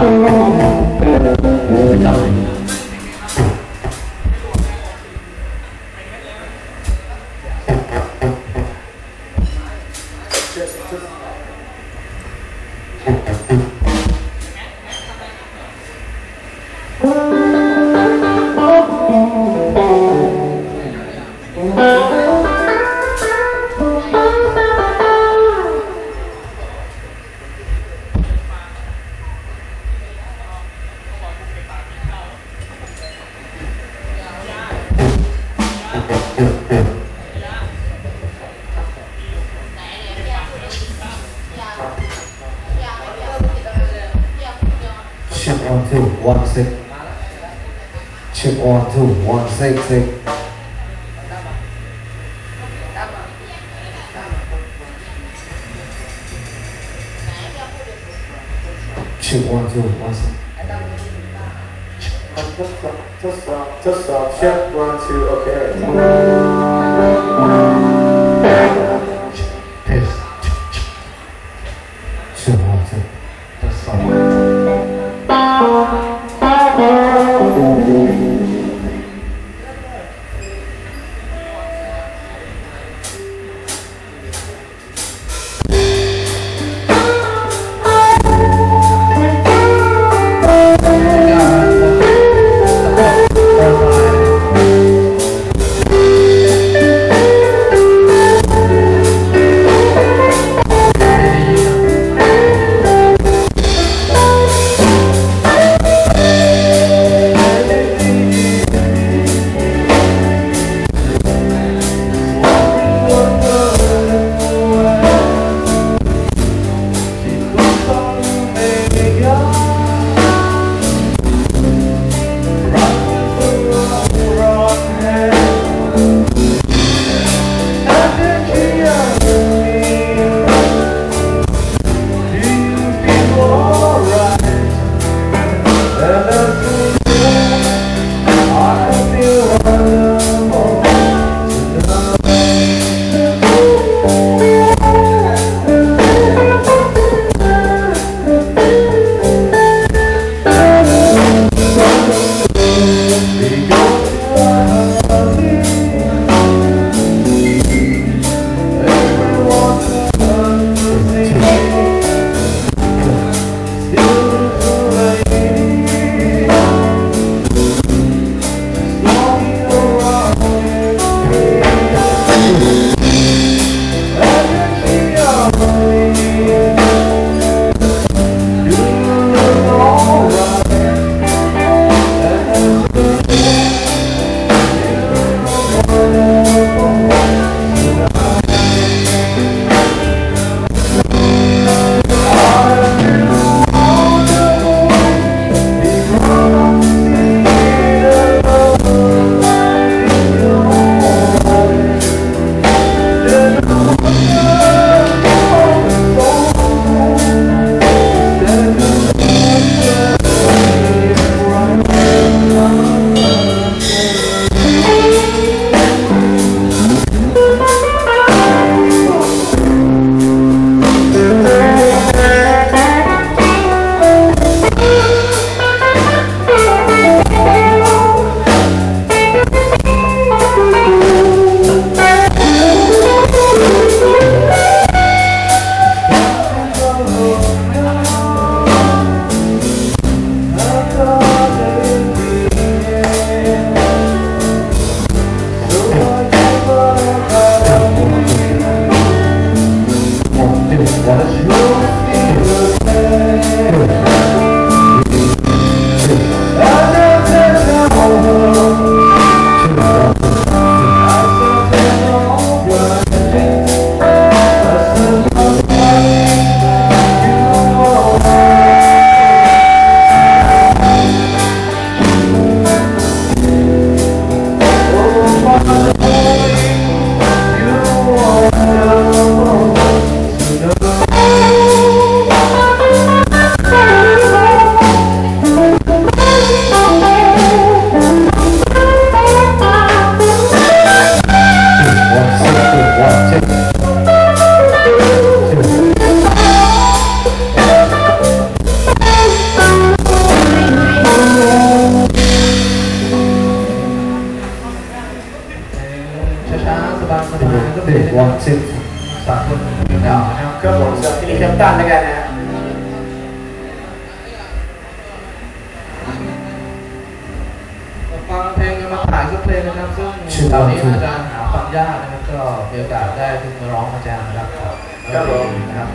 Check 1 2 1 6. Check 1 2 1 6 6. Check 1 2 1 6. Just stop. Check 1 2. Okay. Test. Check 1 2. Just stop. 10 ฝากคุณอยู่แล้วนะครับครับผมสำหรับที่นี่แคปตันแล้วกันนะฮะฟังเพลงกันมาถ่ายสักเพลงนะครับซึ่งตอนนี้อาจารย์หาฟังยากนะครับก็มีโอกาสได้ขึ้นมาร้องอาจารย์นะครับนะครับ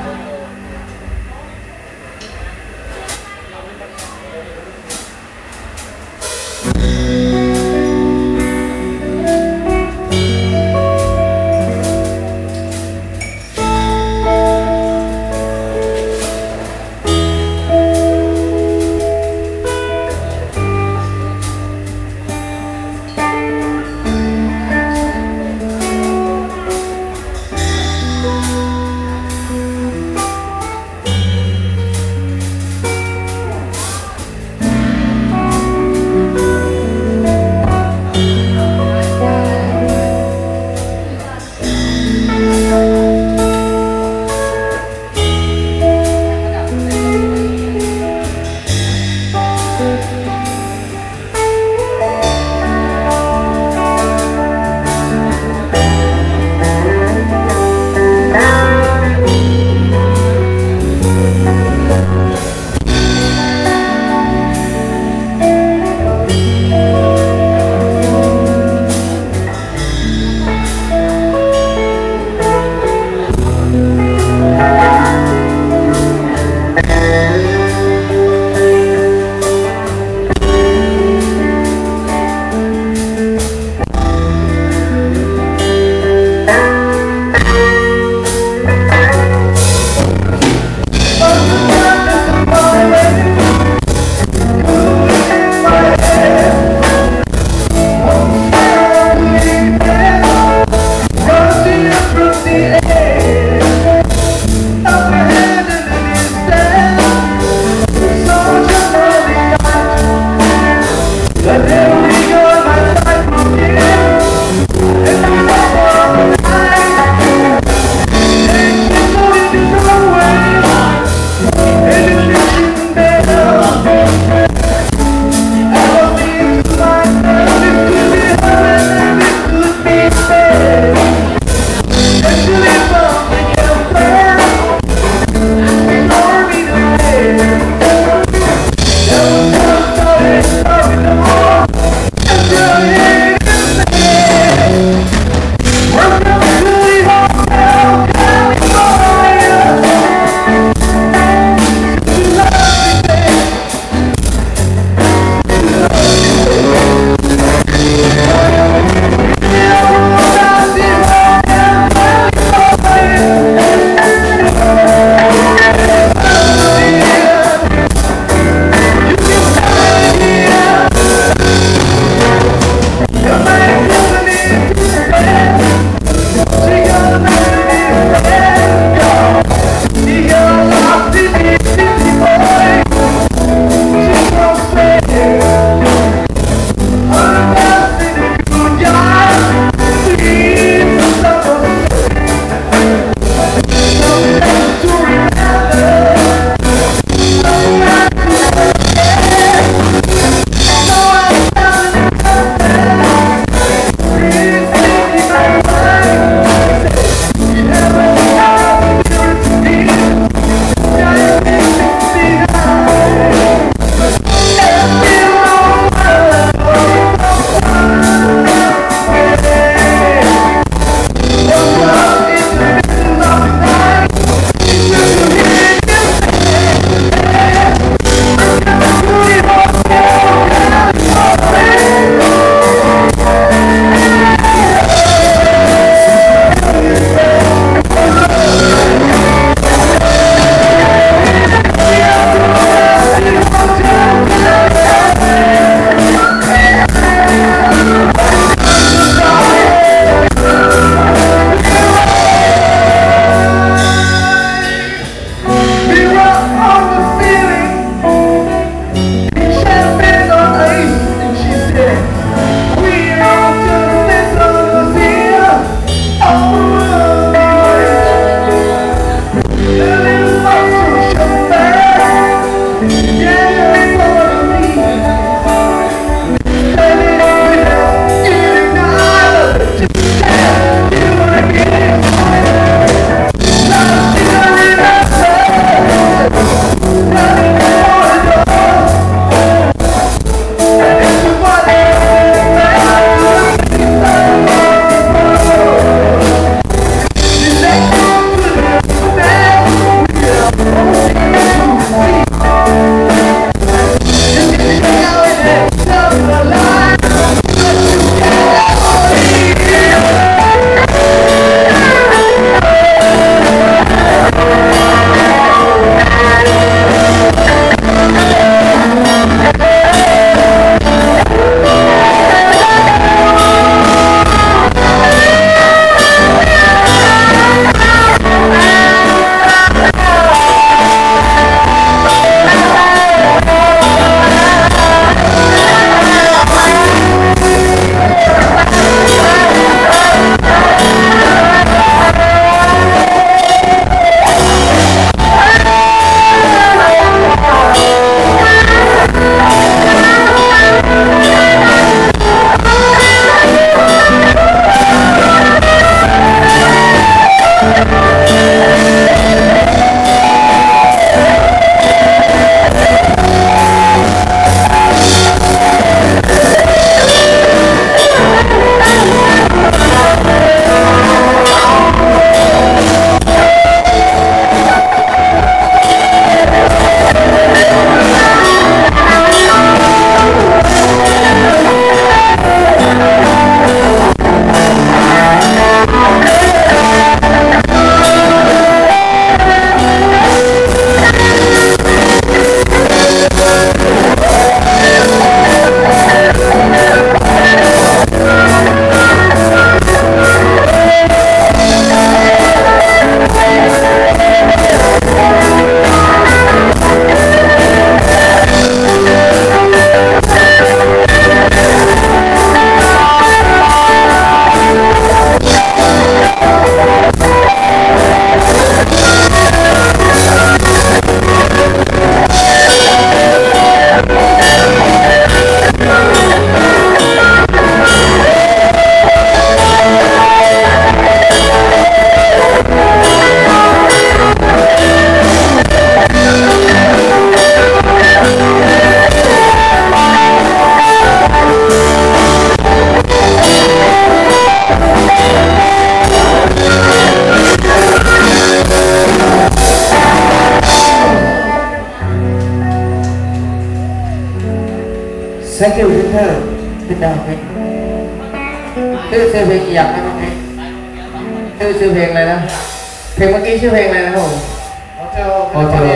thank you พี่เธอขึ้นดาวเพลงชื่อเพลงอีกอย่างนะเพลงชื่อเพลงอะไรนะเพลงเมื่อกี้ชื่อเพลงอะไรนะครับผมโฮเทล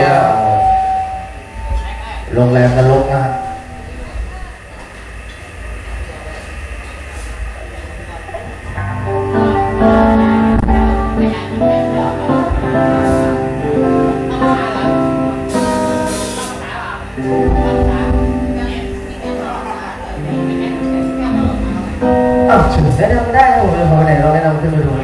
โรงแรมนรกนะฮะแนะนำได้ครับผมพอไหนเราแนะนำขึ้นมาดู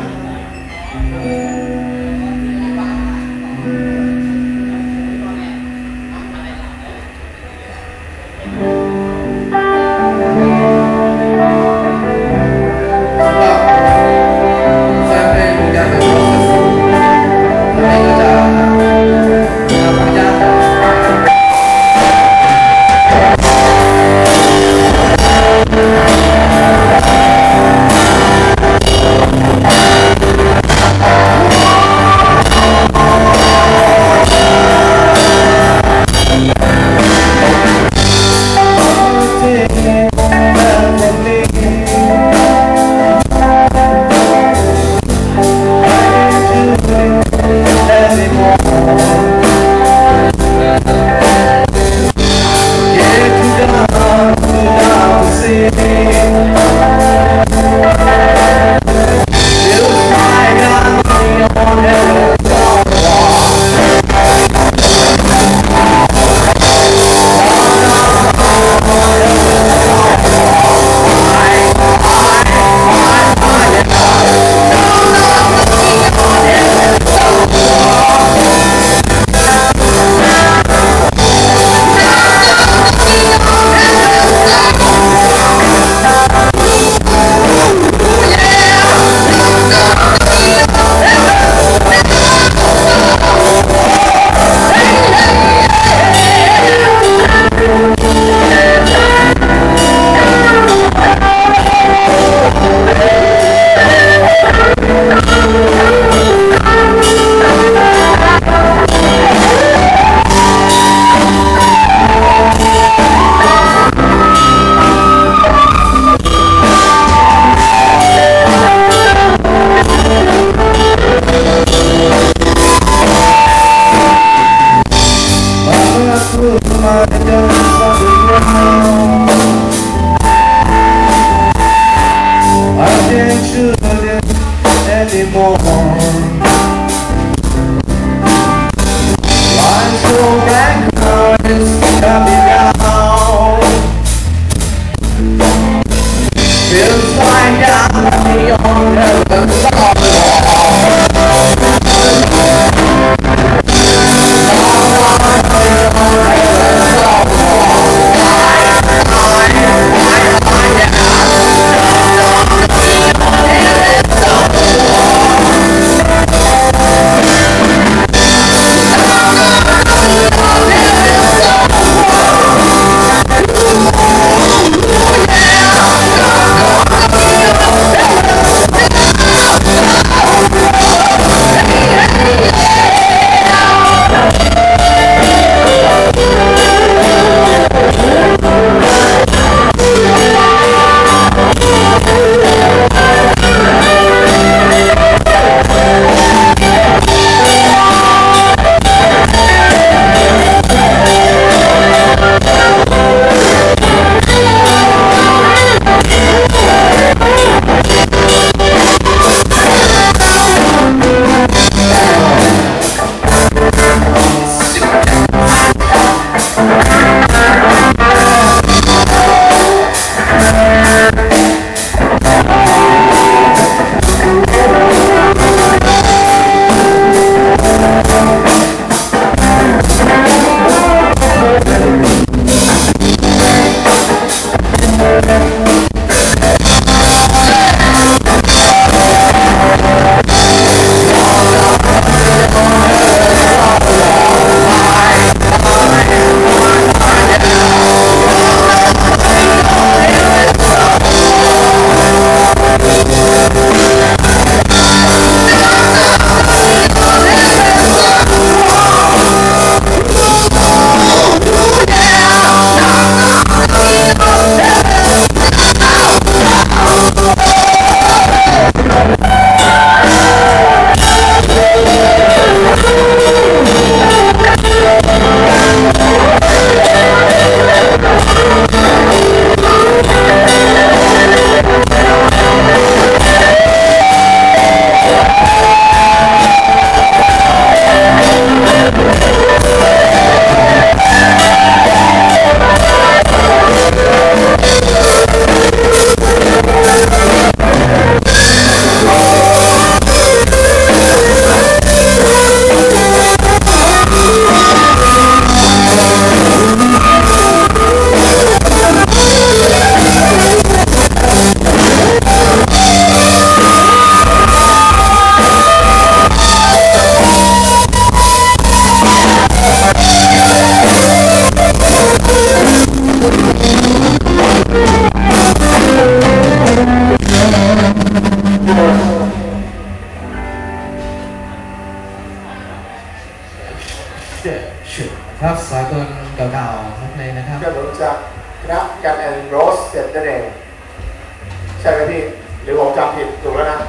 นะครับเดี๋ยวผมจะนับกันแอนด์โรสเสร็จนั่นเองใช่ไหมพี่หรือผมจำผิดถูกแล้วนะ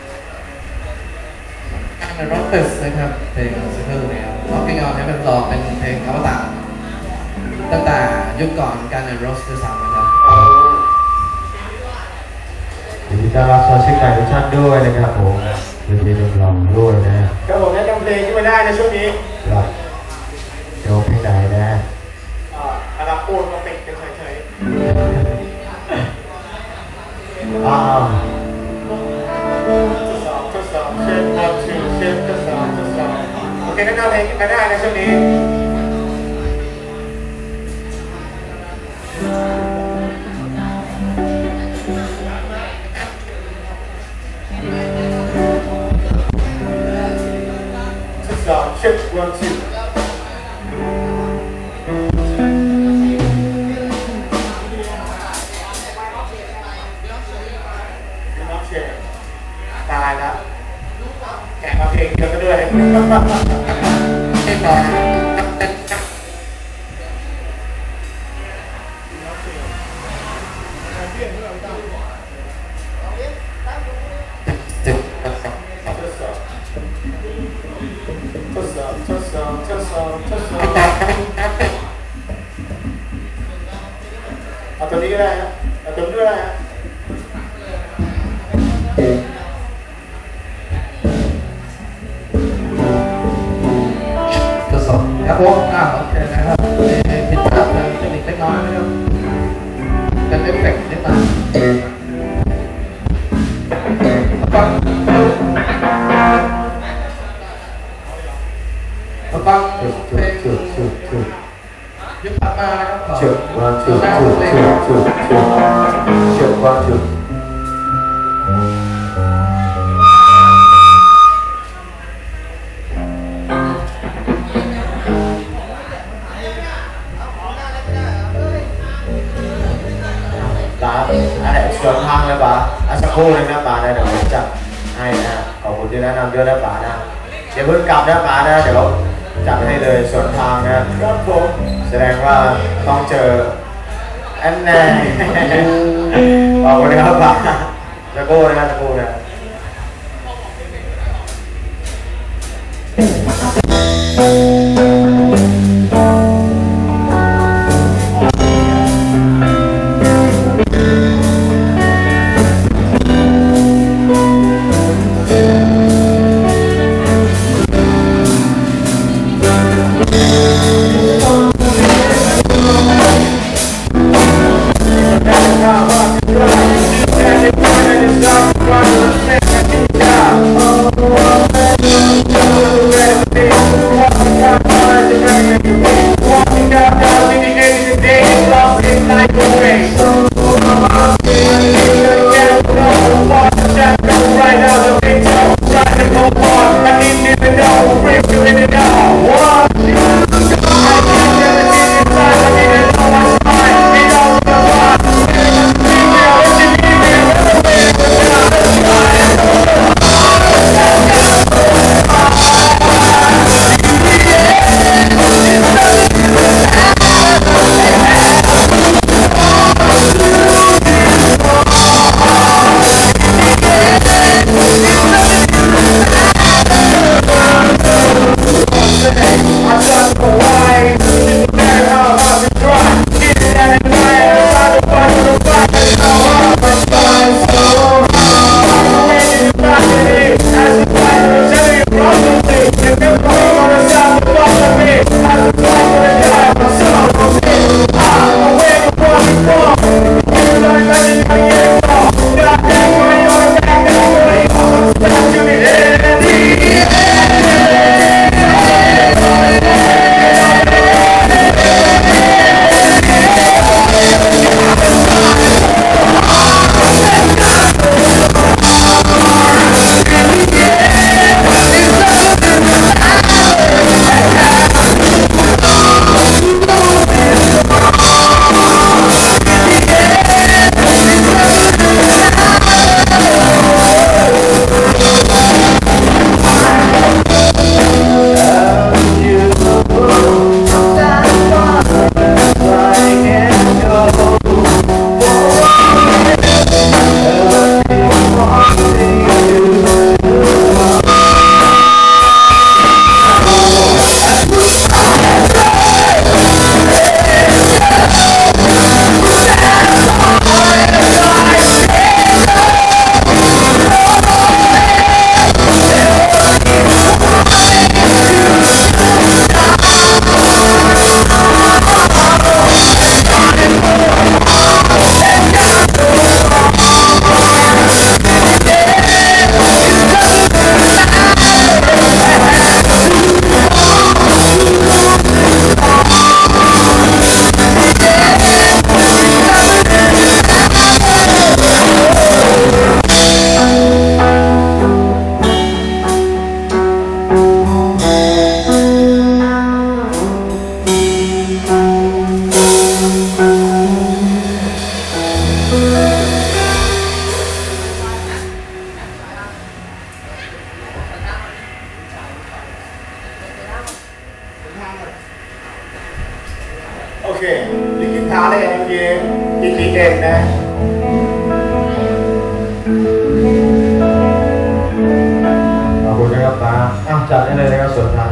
การในร็อกเตอร์นะครับเพลงซิงเกิลเนี่ยร็อกกิ้งออนเนี่ยเป็นรองเป็นเพลงอวตารตั้งแต่ยุคก่อนการในร็อกด้วยซ้ำนะครับยินดีต้อนรับสมาชิกใหม่ทุกท่านด้วยนะครับผมยินดีต้อนรับด้วยนะครับผมแนะนำเพลงที่มาได้ในช่วงนี้ครับเดี๋ยวเพลงไหนนะอาราปูนมาปิดกันเฉยอ้าวๆทดสอบเช็ควันทูเช็คทดสอบโอเคแนะนำเพลงที่มาได้ในช่วงนี้ทดสอบเช็ควันทูตายแล้วแกะมาเพลงเดียวกันด้วยไม่พอ จึงทดสอบเอาตัวนี้ก็ได้นะเอาตัวนี้ก็ได้นะทดสอบครับผมโอเคนะครับผิดพลาดเทคนิคเล็กน้อยนะครับเป็นเอฟเฟกต์นิดหน่อยฟังเพลงยุคถัดมานะครับเชือกวันเชือกวันเชือกป๋าอะไรชวนทางเลยป๋าสักครู่นึงนะป๋านะเดี๋ยวผมจัดให้นะขอบคุณที่แนะนำด้วยนะป๋านะเดี๋ยวเพิ่งกลับนะป๋านะเดี๋ยวจัดให้เลยส่วนทางนะครับผมแสดงว่าต้องเจออันแน่ขอบคุณครับป๋าสักครู่นะสักครู่นะStop โอเคลิขิตท้าเลยเมื่อกี้ยินดีเองนะขอบคุณนะครับป้าจัดได้เลยนะครับส่วนท้าย